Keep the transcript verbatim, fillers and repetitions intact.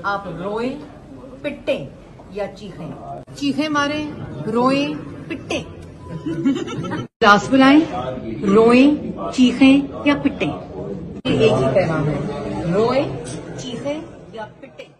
आप रोएं, पिटें या चीखें? चीखें मारें, रोएं, पिटें। क्लास बुलाएं, रोएं, चीखें या पिटें? एक ही पैगाम है, रोएं, चीखें या पिटें।